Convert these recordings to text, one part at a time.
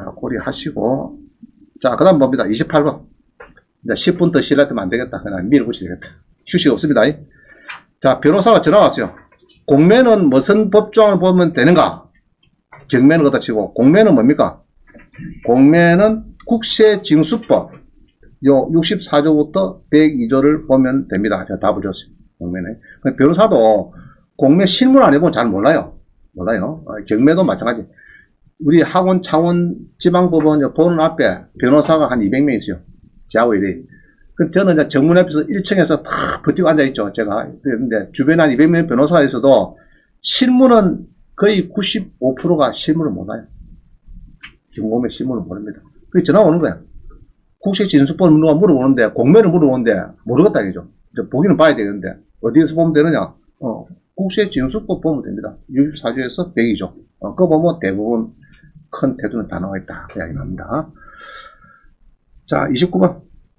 자, 고려하시고. 자, 그 다음 뭡니다. 28번. 이제 10분 더 실례하면 안 되겠다. 그냥 밀어붙여야 되겠다. 휴식 없습니다. 자, 변호사가 전화 왔어요. 공매는 무슨 법조항을 보면 되는가? 경매는 그렇다 치고, 공매는 뭡니까? 공매는 국세징수법, 요 64조부터 102조를 보면 됩니다. 제가 답을 줬어요. 공매는. 변호사도 공매 실물 안 해보면 잘 몰라요. 경매도 마찬가지. 우리 학원, 창원, 지방법원 보는 앞에 변호사가 한 200명 있어요. 저하고 이래. 저는 이제 정문 앞에서 1층에서 탁 버티고 앉아있죠. 제가. 근데 주변에 한 200명 변호사가 있어도 실무는 거의 95%가 실무를 몰라요. 경공매 실무를 모릅니다. 그게 전화 오는 거야. 국세징수법 누가 물어보는데, 공매를 물어보는데, 모르겠다, 이죠. 보기는 봐야 되는데, 어디에서 보면 되느냐? 국세징수법 보면 됩니다. 64조에서 102조. 그거 보면 대부분 큰 태도는 다 나와 있다. 그 이야기 나옵니다. 자, 29번.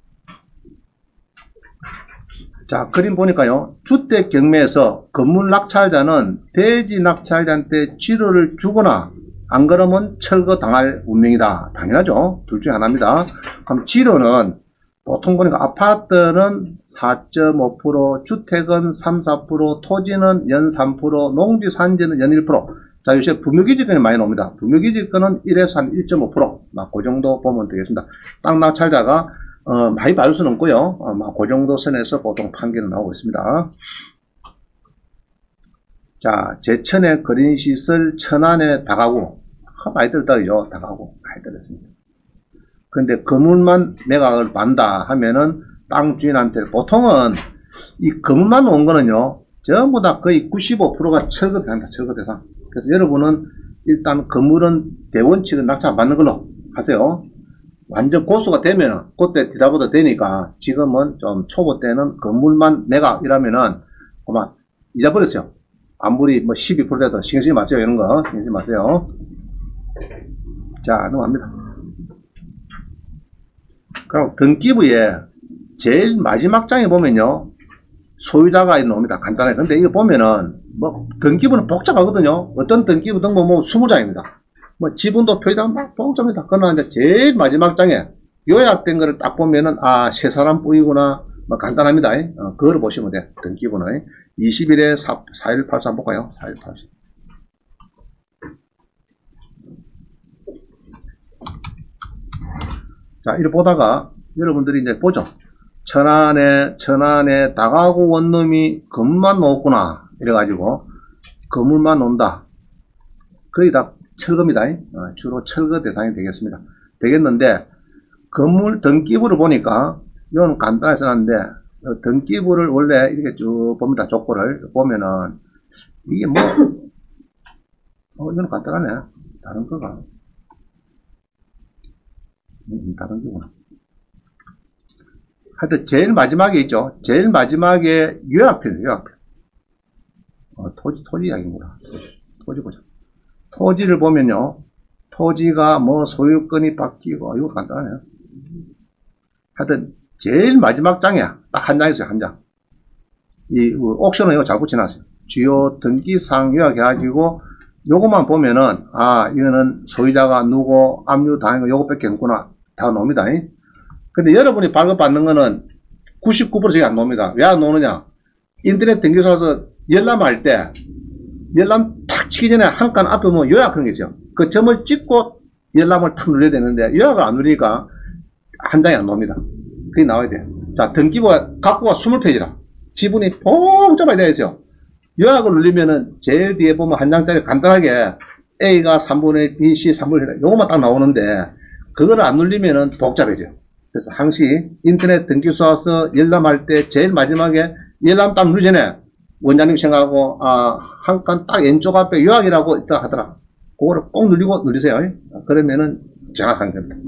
자, 그림 보니까요. 주택 경매에서 건물 낙찰자는 대지 낙찰자한테 지료를 주거나 안 그러면 철거당할 운명이다. 당연하죠. 둘 중에 하나입니다. 그럼 지료는 보통 보니까 아파트는 4.5%, 주택은 3, 4%, 토지는 연 3%, 농지 산지는 연 1%. 자, 요새 부묘기지권이 많이 나옵니다. 부묘기지권은 1에서 한 1.5%. 막 그 정도 보면 되겠습니다. 땅 낙찰자가 많이 받을 수는 없고요. 그 정도 선에서 보통 판결은 나오고 있습니다. 자, 제천의 거린시설, 천안의 다가구. 많이 들었다고요. 다가구. 많이 들었습니다. 근데 건물만 매각을 받는다 하면은 땅 주인한테 보통은 이 건물만 온 거는요. 전부 다 거의 95%가 철거 대상이다. 철거 대상. 그래서 여러분은 일단 건물은 대원칙은 낙찰 안 받는 걸로 하세요. 완전 고수가 되면 그때 뒤다보다 되니까 지금은 좀 초보 때는 건물만 매각이라면은 그만 잊어버렸어요. 아무리 뭐 12%라도 신경 쓰지 마세요. 이런 거 신경 쓰지 마세요. 자, 넘어갑니다. 그럼 등기부에 제일 마지막 장에 보면요. 소유자가 나옵니다. 간단하게. 근데 이거 보면은 뭐 등기부는 복잡하거든요. 어떤 등기부 등본 보면 20장입니다. 뭐 지분도 표시다 막 복잡합니다. 그러나 이제 제일 마지막 장에 요약된 거를 딱 보면은 아, 세 사람 뿌이구나. 뭐 간단합니다. 그걸 보시면 돼. 등기부는 20일에 4183 한번 볼까요? 4183. 자, 이렇게 보다가 여러분들이 이제 보죠. 천안에 다가구 원룸이 건물만 놓았구나. 이래가지고 건물만 논다. 거의 다 철거입니다. 주로 철거 대상이 되겠습니다. 되겠는데 건물 등기부를 보니까 이건 간단하게 써놨는데 등기부를 원래 이렇게 쭉 봅니다. 족보를 보면은 이게 뭐 이건 간단하네. 다른 거가 다른 거구나. 하여튼 제일 마지막에 있죠. 제일 마지막에 요약편이에요. 요약편. 토지 이야기입니다. 토지 보자. 토지를 보면요. 토지가 뭐 소유권이 바뀌고 이거 간단해요. 하여튼 제일 마지막 장이야. 딱 한 장 있어요. 한 장. 이 옥션은 이거 잘 붙여놨어요. 주요 등기사항 요약해가지고 요것만 보면은 아 이거는 소유자가 누구 압류 당한 요것밖에 없구나. 다 나옵니다. 근데 여러분이 발급받는 거는 99% 저기 안 나옵니다. 왜 안 나오느냐? 인터넷 등기소 와서 열람할 때 열람 탁 치기 전에 한 칸 앞에 뭐 요약하는 게 있어요. 그 점을 찍고 열람을 탁 눌러야 되는데 요약을 안 누르니까 한 장이 안 나옵니다. 그게 나와야 돼요. 자, 등기부가 각부가 20페이지라 지분이 복잡하게 되어 있어요. 요약을 누르면은 제일 뒤에 보면 한 장짜리 간단하게 A가 3분의 B, C 3분의 1 요것만 딱 나오는데 그거를 안 눌리면은 복잡해져요. 그래서 항시 인터넷 등기소 와서 열람할 때 제일 마지막에 열람 딱 누르기 전에 원장님 생각하고 한 칸 딱 왼쪽 앞에 요약이라고 있다 하더라. 그거를 꼭 누르세요. 그러면은 정확한 겁니다.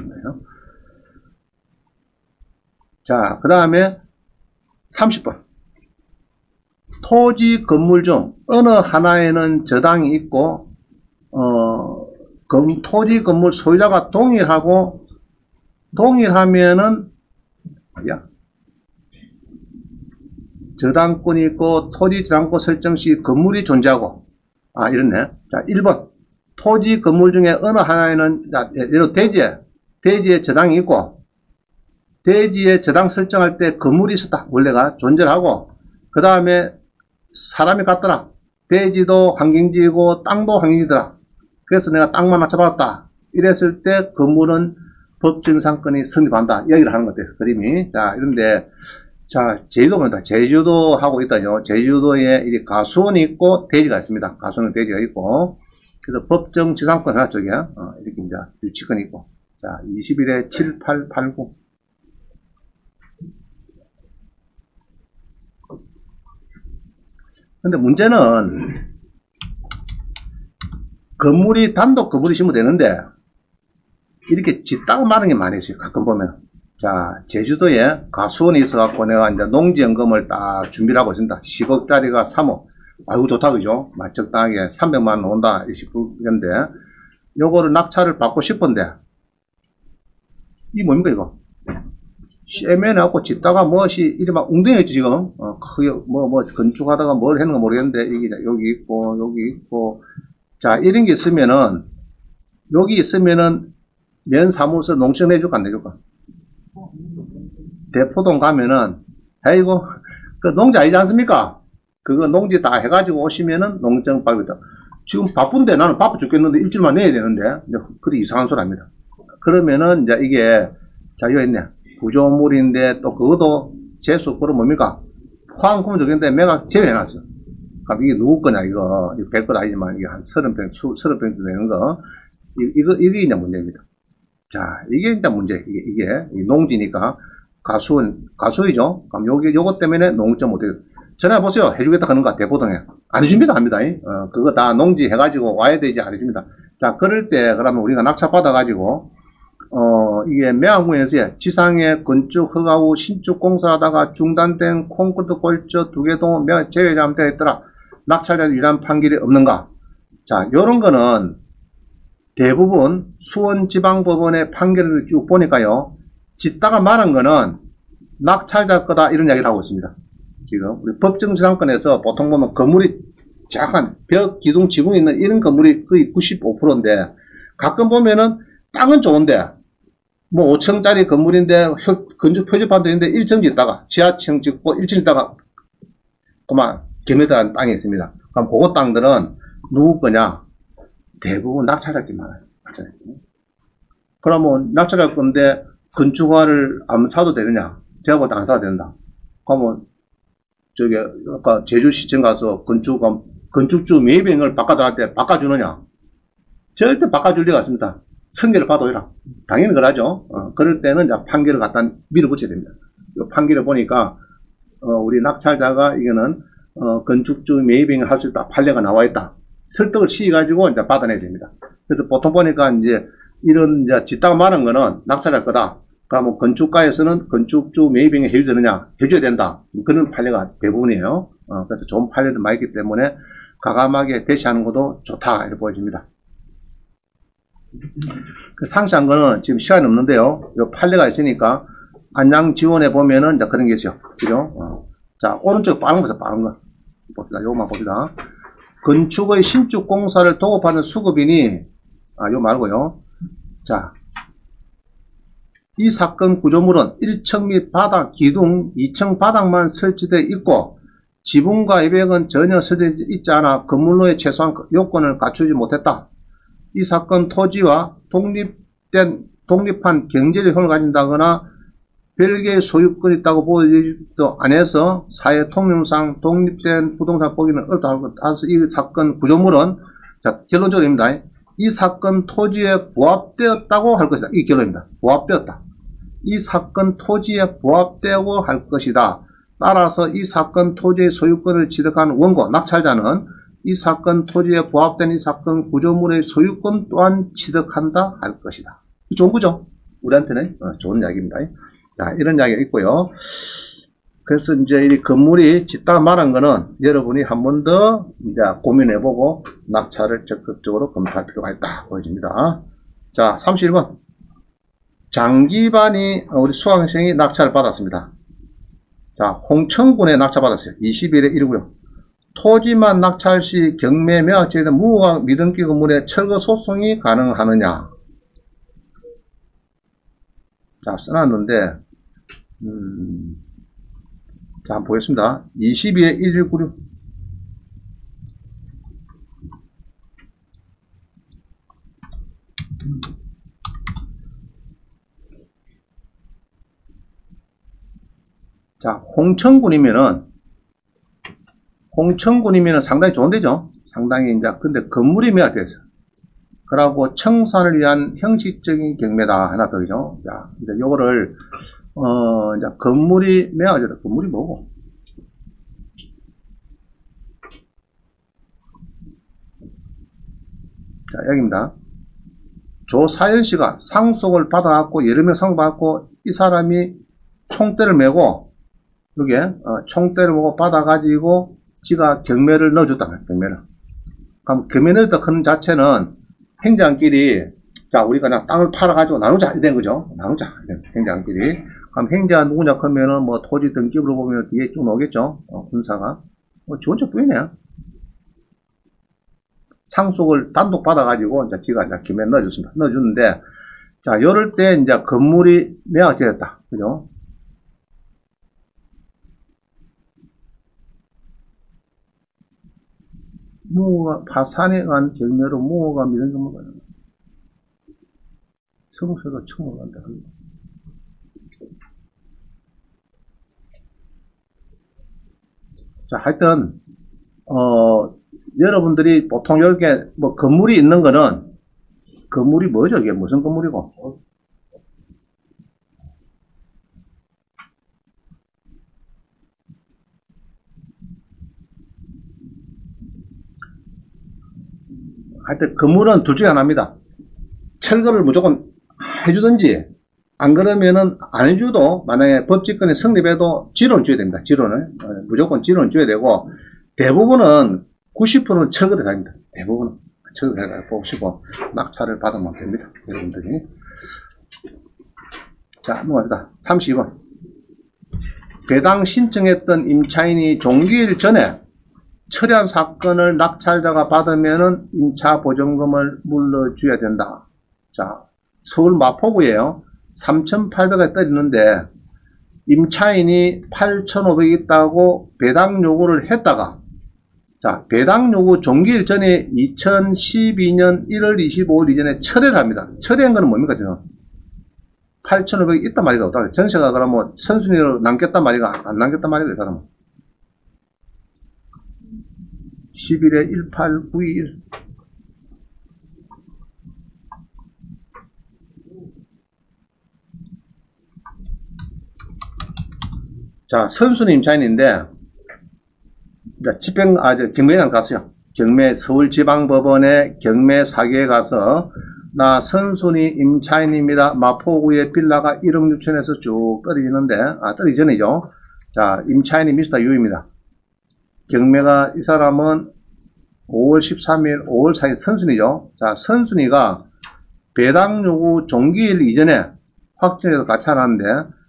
자, 그 다음에 30번. 토지 건물 중 어느 하나에는 저당이 있고 토지 건물 소유자가 동일하면은 저당권이 있고 토지 저당권 설정 시 건물이 존재하고 이렇네. 자, 1번 토지 건물 중에 어느 하나에는, 자, 예를 들어 대지에 저당이 있고, 대지에 저당 설정할 때 건물이 있었다. 원래가 존재를 하고, 그 다음에 사람이 갔더라. 대지도 환경지이고, 땅도 환경지더라. 그래서 내가 땅만 맞춰봤다. 이랬을 때 건물은 법정상권이 성립한다. 여기를 하는 것 같아요. 그림이. 자, 이런데, 자, 제주도입니다. 제주도 하고 있다죠. 제주도에 이 가수원이 있고, 대지가 있습니다. 가수원 대지가 있고, 그래서 법정지상권 하나 쪽에, 이렇게 이제 유치권이 있고. 자, 21에 7889. 근데 문제는, 건물이 단독 건물이 있으면 되는데, 이렇게 짓다가 마는 게 많이 있어요. 가끔 보면. 자, 제주도에 가수원이 있어갖고 내가 이제 농지연금을 딱 준비를 하고 있습니다. 10억짜리가 3억. 아이고, 좋다, 그죠? 적당하게 300만원 온다. 이런데, 요거를 낙찰을 받고 싶은데, 이 뭡니까, 이거? 세면하고 짓다가 무엇이, 이리 막 웅덩이였지, 지금. 크게, 건축하다가 뭘 했는가 모르겠는데, 이게 여기 있고, 여기 있고. 자, 이런 게 있으면은, 여기 있으면은, 면사무소 농지청 내줄까, 안 내줄까? 대포동 가면은, 아이고, 그 농지 아니지 않습니까? 그거 농지 다 해가지고 오시면은 농지청 받겠다. 지금 바쁜데 나는 바빠 죽겠는데 일주일만 내야 되는데, 그게 이상한 소리 합니다. 그러면은, 이제 이게, 자, 여기 있네. 구조물인데, 또 그것도 재수, 그럼 뭡니까? 포항 되겠는데, 내가 제외해놨어. 그럼 이게 누구 거냐, 이거. 100건 아니지만, 이게 한 30평, 30평 되는 거. 이게 이제 문제입니다. 자, 이게 이제 문제. 이게 농지니까 가수이죠. 그럼 요거 때문에 농지점 못해요. 전화해보세요. 해주겠다 하는 거 대포동에. 안 해줍니다. 합니다. 그거 다 농지 해가지고 와야 되지 안 해줍니다. 자, 그럴 때, 그러면 우리가 낙찰 받아가지고, 이게 매화구에서 지상에 건축 허가후 신축 공사하다가 중단된 콘크리트 골조 2개 동 제외 잘못되어 있더라. 낙찰자 유일한 판결이 없는가? 자, 요런 거는 대부분 수원지방법원의 판결을 쭉 보니까요, 짓다가 말한 거는 낙찰자 거다 이런 이야기를 하고 있습니다. 지금 우리 법정지상권에서 보통 보면 건물이 약간 벽, 기둥, 지붕이 있는 이런 건물이 거의 95%인데, 가끔 보면은 땅은 좋은데 뭐 5층짜리 건물인데 건축 표지판도 있는데 1층 짓다가 지하층 짓고 1층 짓다가 그만 개미들한 땅이 있습니다. 그럼 그거 땅들은 누구 거냐? 대부분 낙찰할 게 많아요. 그러면 낙찰할 건데 건축화를 안 사도 되느냐? 제가 볼 때 안 사도 된다. 그러면 저기 아까 제주시청 가서 건축주 매입행을 바꿔달할 때 바꿔주느냐? 절대 바꿔줄 리가 없습니다. 승계를 받아오라. 당연히 그러죠. 그럴 때는 이제 판결을 갖다 밀어붙여야 됩니다. 이 판결을 보니까 우리 낙찰자가 이거는 건축주 매입행을 할 수 있다. 판례가 나와 있다. 설득을 시켜가지고 이제 받아내야 됩니다. 그래서 보통 보니까 이제 이런 이제 짓다가 말한 거는 낙찰할 거다. 그러면 건축가에서는 건축주 매입행위 해줘야 되느냐? 해줘야 된다. 그런 판례가 대부분이에요. 그래서 좋은 판례도 많이 있기 때문에 과감하게 대시하는 것도 좋다. 이렇게 보여집니다. 그 상세한 거는 지금 시간이 없는데요. 요 판례가 있으니까 안양 지원에 보면은 이제 그런 게 있어요. 그죠? 자, 오른쪽 빠른 거죠. 빠른 거. 봅시다. 요것만 봅시다. 건축의 신축 공사를 도급하는 수급인이, 요 말고요. 자, 이 사건 구조물은 1층 및 바닥, 기둥, 2층 바닥만 설치되어 있고 지붕과 외벽은 전혀 설치되어 있지 않아 건물로의 최소한 요건을 갖추지 못했다. 이 사건 토지와 독립한 경제적 효력을 가진다거나 별개의 소유권이 있다고 보여지지도 않아서 사회 통념상 독립된 부동산 보기는 어렵다 할 것. 따라서 이 사건 구조물은, 자, 결론적으로입니다. 이 사건 토지에 부합되었다고 할 것이다. 이 결론입니다. 부합되었다. 이 사건 토지에 부합되고 할 것이다. 따라서 이 사건 토지의 소유권을 취득한 원고, 낙찰자는 이 사건 토지에 부합된 이 사건 구조물의 소유권 또한 취득한다 할 것이다. 좋은 거죠? 우리한테는 좋은 이야기입니다. 자, 이런 이야기가 있고요. 그래서 이제 이 건물이 짓다가 말한 거는 여러분이 한 번 더 이제 고민해보고 낙찰을 적극적으로 검토할 필요가 있다 보여집니다. 자, 31번. 장기반이 우리 수강생이 낙찰을 받았습니다. 자, 홍천군에 낙찰 받았어요. 21에 1구요. 토지만 낙찰 시 경매 매각제된 무허가 미등기 건물에 철거 소송이 가능하느냐. 자, 써놨는데, 자, 한번 보겠습니다. 22에 1196. 자, 홍천군이면은 상당히 좋은 데죠. 상당히 이제, 근데 건물이 매각돼서. 그러고 청산을 위한 형식적인 경매다. 하나 더죠. 자, 이제 요거를, 이제 건물이 매각되다. 건물이 뭐고? 자, 여기입니다. 조사연 씨가 상속을 받아갖고, 여러 명 상속받고, 이 사람이 총대를 메고, 여기에, 총대를 메고 받아가지고, 지가 경매를 넣어줬다. 경매를. 그럼 경매 넣었다 하는 자체는 행장끼리, 자, 우리가 그냥 땅을 팔아가지고 나누자. 이런 거죠. 나누자. 행장끼리. 그럼 행자가 누구냐 하면은 뭐 토지 등기부로 보면 뒤에 쭉 나오겠죠. 군사가. 좋은 척 보이네요. 상속을 단독 받아가지고, 이제 지가 이제 경매에 넣어줬습니다. 넣어주는데, 자, 요럴 때 이제 건물이 매각되었다. 그죠? 무허가 파산에 간 경매로 무허가 미는 경우가 성소가 청을 간다. 자, 하여튼 여러분들이 보통 이렇게 뭐 건물이 있는 거는 건물이 뭐죠? 이게 무슨 건물이고? 하여튼 건물은 둘 중에 하나입니다. 철거를 무조건 해주든지 안 그러면은 안 해줘도 만약에 법집권이 성립해도 지론을 줘야 됩니다. 지론을 무조건 지론을 줘야 되고 대부분은 90%는 철거 대상입니다. 대부분은 철거 대상 보시고 낙찰을 받으면 됩니다. 여러분들이. 자, 넘어갑니다. 32번. 배당 신청했던 임차인이 종기일 전에 철회한 사건을 낙찰자가 받으면은 임차 보전금을 물러줘야 된다. 자, 서울 마포구에요. 3,800에 떨어지는데 임차인이 8,500 있다고 배당 요구를 했다가, 자, 배당 요구 종기일 전에 2012년 1월 25일 이전에 철회를 합니다. 철회한 거는 뭡니까, 지금? 8,500 있단 말이가 없다. 전세가 그러면 선순위로 남겼단 말이가 안 남겼단 말이가 이 사람은. 11에 1891. 자, 선순위 임차인인데, 경매장 갔어요. 서울지방법원에 경매 사기에 가서, 나 선순위 임차인입니다. 마포구의 빌라가 1억 6천에서 쭉 떨어지는데, 떨어지기 전이죠. 자, 임차인이 미스터 유입니다. 경매가, 이 사람은 5월 13일, 5월 4일 선순위죠. 자, 선순위가 배당 요구 종기일 이전에 확정해서 같이 하는데,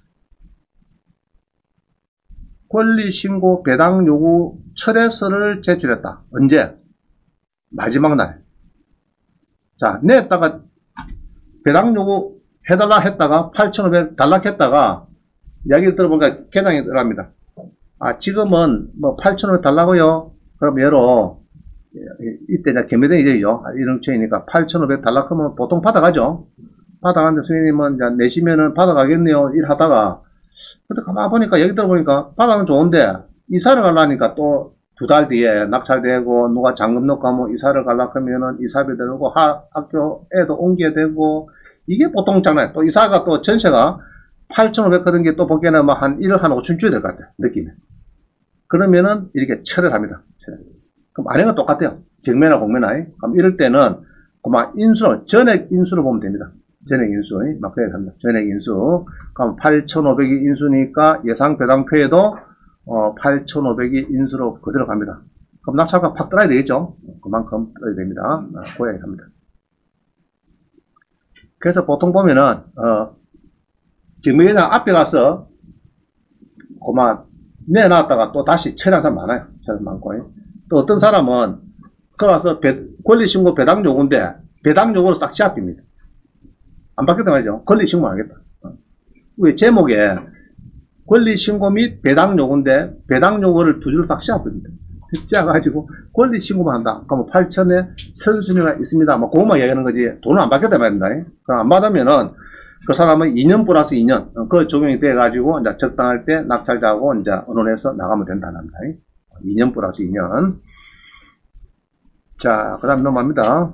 권리신고 배당 요구 철회서를 제출했다. 언제? 마지막 날. 자, 냈다가 배당 요구 해달라 했다가 8,500 달라했다가 이야기를 들어보니까 개장이 들어갑니다. 지금은 뭐 8,500 달라고요. 그럼 얘로 이때 이제 경매등이 되죠. 1억천이니까 8,500 달라하면 보통 받아가죠. 받아가는데 선생님은 이제 내시면은 받아가겠네요. 일하다가. 근데 가만 보니까 여기 들어보니까 받아가면 좋은데 이사를 가려니까 또 2달 뒤에 낙찰되고 누가 잔금 넣고 하면 이사를 가려고 하면은 이사비 들고 학교 애도 옮겨야 되고 이게 보통 장난. 또 이사가 또 전세가 8,500 하던 게 또 보기에는 뭐 한 1억 한 5천 줘야 될 것 같아요. 느낌에. 그러면은 이렇게 철회를 합니다. 철회. 그럼 안행은 똑같아요. 경매나 공매나. 그럼 이럴 때는 그만 인수로, 전액 인수로 보면 됩니다. 전액 인수. 막 그래야 합니다. 전액 인수. 그럼 8,500이 인수니까 예상 배당표에도 8,500이 인수로 그대로 갑니다. 그럼 낙찰가 팍 떨어야 되겠죠? 그만큼 떨어야 됩니다. 고양이 합니다. 그래서 보통 보면은, 경매장 앞에 가서 그만 내놨다가 또 다시 철회한 사람 많아요. 철회 많고. 또 어떤 사람은 그래서 권리신고 배당 요구인데 배당 요구로 싹 제압입니다. 안 바뀌었단 말이죠. 권리신고 안 하겠다. 왜 제목에 권리신고 및 배당 요구인데 배당 요구를 두 줄로 딱 제압합니다. 제압가지고 권리신고만 한다. 그러면 8천에 선순위가 있습니다. 뭐 그것만 얘기하는 거지 돈은 안 받겠다 말입니다. 그럼 안 받으면은 그 사람은 2년 플러스 2년 그 적용이 돼가지고 이제 적당할 때 낙찰자하고 이제 언론에서 나가면 된다는 겁니다. 2년 플러스 2년. 자, 그 다음 넘어갑니다.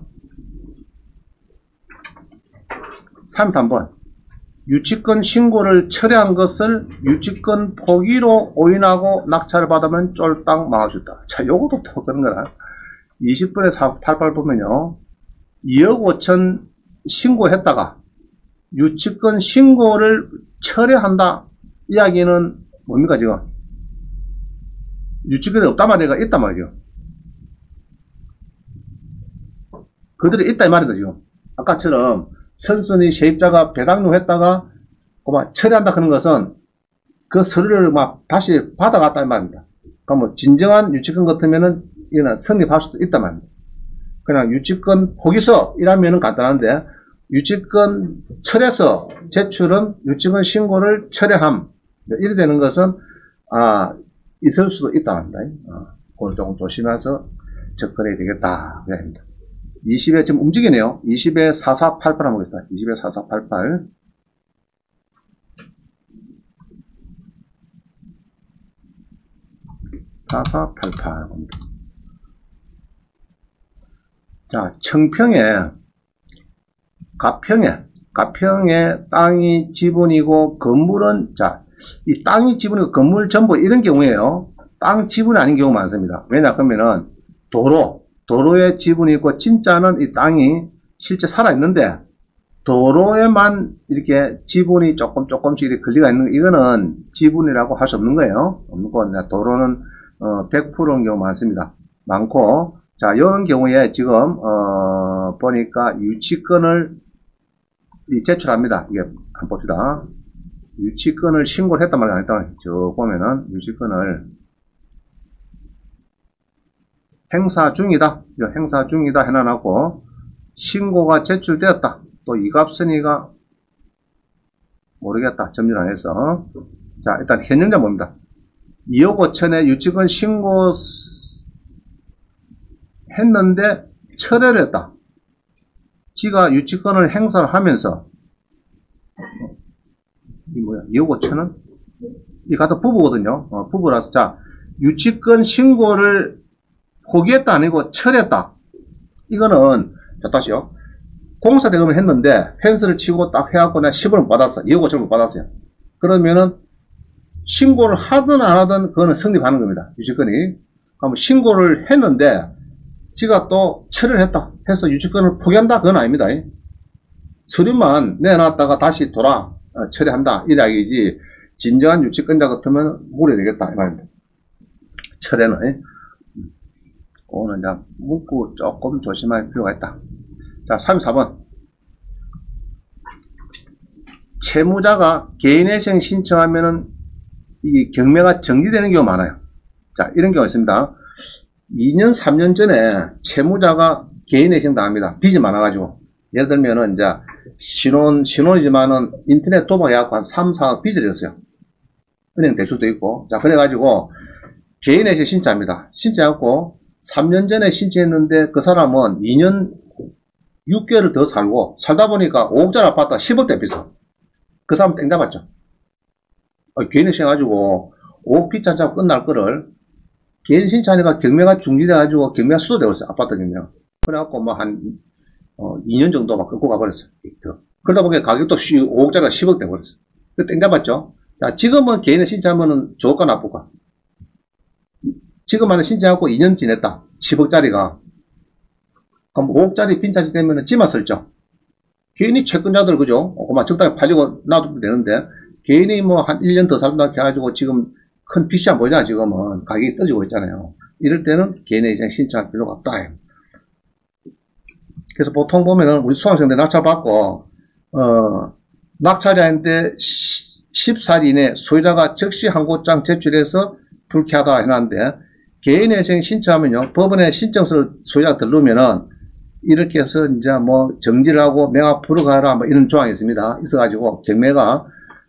3번. 유치권 신고를 철회한 것을 유치권 포기로 오인하고 낙찰을 받으면 쫄딱 망할 수 있다. 자, 요것도 또 그런 거라. 20번에 88 보면요. 2억 5천 신고했다가 유치권 신고를 철회한다. 이야기는 뭡니까, 지금? 유치권이 없단 말이가 있단 말이죠. 그들이 있다 이 말이다, 지금. 아까처럼 선순위 세입자가 배당료 했다가 그만 처리한다 그런 것은 그 서류를 막 다시 받아갔다 이 말입니다. 그러면 진정한 유치권 같으면은 이거는 성립할 수도 있단 말입니다. 그냥 유치권 포기서이라면은 간단한데 유치권 철회서 제출은 유치권 신고를 철회함 이래 되는 것은 있을 수도 있다 말입니다. 그걸 조금 조심해서 접근해야 되겠다 그래야 합니다. 20에 지금 움직이네요. 20에 4488 한번 보겠습니다. 20에 4488. 자, 청평에, 가평에 땅이 지분이고, 건물은, 자, 이 땅이 지분이고, 건물 전부 이런 경우에요. 땅 지분이 아닌 경우 많습니다. 왜냐, 그러면은, 도로에 지분이 있고 진짜는 이 땅이 실제 살아있는데 도로에만 이렇게 지분이 조금씩 이렇게 걸리가 있는 이거는 지분이라고 할 수 없는 거예요. 없는 거 도로는 100%인 경우 많습니다. 많고 자 이런 경우에 지금 보니까 유치권을 제출합니다. 이게 한번 봅시다. 유치권을 신고를 했단 말이야. 일단 저 보면은 유치권을 행사 중이다 해놔놓고 신고가 제출되었다. 또 이갑선이가 모르겠다. 점유를 안 해서. 자, 일단 현명자 뭡니다. 2억 5천에 유치권 신고 했는데 철회를 했다. 지가 유치권을 행사를 하면서 이 뭐야? 2억 5천은? 이 같은 부부거든요. 부부라서 자 유치권 신고를 포기했다 아니고 철회했다. 이거는 자 다시요. 공사 대금을 했는데 펜스를 치고 딱 해갖고 내가 10원을 받았어. 2억 5천을 받았어요. 그러면은 신고를 하든 안 하든 그거는 성립하는 겁니다. 유치권이. 그럼 신고를 했는데 지가 또 철회를 했다 해서 유치권을 포기한다 그건 아닙니다. 서류만 내놨다가 다시 처리한다 이 이야기지 진정한 유치권자 같으면 물어야 되겠다 이 말입니다. 철회는 오늘 이제 묻고 조금 조심할 필요가 있다. 자, 34번. 채무자가 개인회생 신청하면은 이 경매가 정지되는 경우가 많아요. 자, 이런 경우가 있습니다. 2년, 3년 전에 채무자가 개인회생 당합니다. 빚이 많아가지고. 예를 들면은 이제 신혼이지만은 인터넷 도박해갖고 한 3, 4억 빚을 졌어요. 은행 대출도 있고. 자, 그래가지고 개인회생 신청합니다. 신청해갖고 3년 전에 신청했는데 그 사람은 2년 6개월을 더 살다 보니까 5억짜리 아파트가 10억대 비싸. 그 사람 땡 잡았죠. 개인 신청해가지고 5억 빚자자고 끝날 거를 개인 신청하니까 경매가 중지돼가지고 경매가 수도되고 있어요. 아파트 경매. 그래갖고 뭐 한 2년 정도 막 끊고 가버렸어요. 그러다 보니까 가격도 5억짜리가 10억 돼버렸어요. 그 땡 잡았죠. 자, 지금은 개인에 신청하면은 좋을까 나쁠까? 지금 하는 신청하고 2년 지냈다. 10억짜리가. 그럼 5억짜리 빈차지 되면은 지만 쓸죠. 개인이 채권자들, 그죠? 그만 적당히 팔리고 놔두면 되는데, 개인이 뭐 한 1년 더 살다 해가지고 지금 큰 빚이 안 보이잖아, 지금은. 가격이 떨어지고 있잖아요. 이럴 때는 개인에 그냥 신청할 필요가 없다. 그래서 보통 보면은 우리 수강생들 낙찰 받고, 낙찰이 아닌데 14일 이내 소유자가 즉시 항고장 제출해서 불쾌하다 해놨는데, 개인회생 신청하면요, 법원에 신청서를 소유자가 들르면은 이렇게 해서 이제 뭐 정지를 하고 명확 풀어가라 뭐 이런 조항이 있습니다. 있어가지고 경매가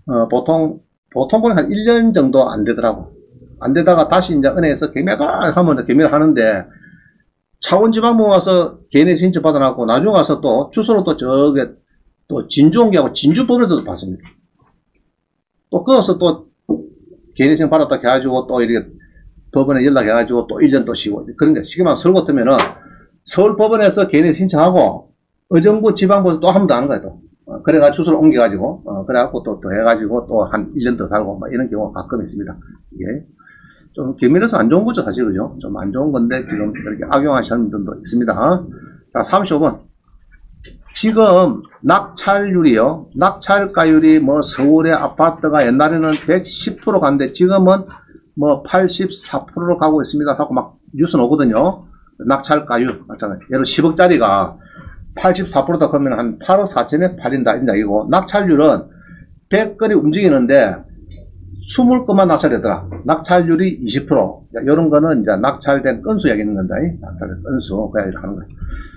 보통 한 1년 정도 안 되더라고. 안 되다가 다시 이제 은행에서 경매다 하면 경매를 하는데, 차원지방법 와서 개인의 신청 받아놨고 나중에 가서 또 주소로 또 저게 또 진주 옮겨하고 진주법원에도 받습니다. 또 거기서 또 개인의 신청 받았다 해가지고 또 이렇게 법원에 연락해가지고 또 1년 또 쉬고, 그런 게 쉽게 말하면 서울 같으면은 서울법원에서 개인의 신청하고 의정부 지방법에서 또 한 번 더 하는 거예요. 또 그래가지고 주소를 옮겨가지고 그래갖고 또 해가지고 또 한 1년 더 살고 뭐 이런 경우가 가끔 있습니다. 이게 좀 경매로서 안 좋은 거죠, 사실. 그죠? 좀 안 좋은 건데 지금 이렇게 악용하시는 분들도 있습니다. 자, 35번. 지금 낙찰률이요, 낙찰가율이 뭐 서울의 아파트가 옛날에는 110% 갔는데 지금은 뭐 84%로 가고 있습니다. 자꾸 막 뉴스 나오거든요. 낙찰가율 맞잖아요. 예를 10억짜리가 84%다 그러면 한 8억 4천에 팔린다 이런 얘기고, 낙찰률은 100건이 움직이는데 20건만 낙찰되더라. 낙찰률이 20%. 이런 거는 이제 낙찰된 건수 얘기하는 건다. 낙찰된 건수. 그 얘기를 하는 거예요.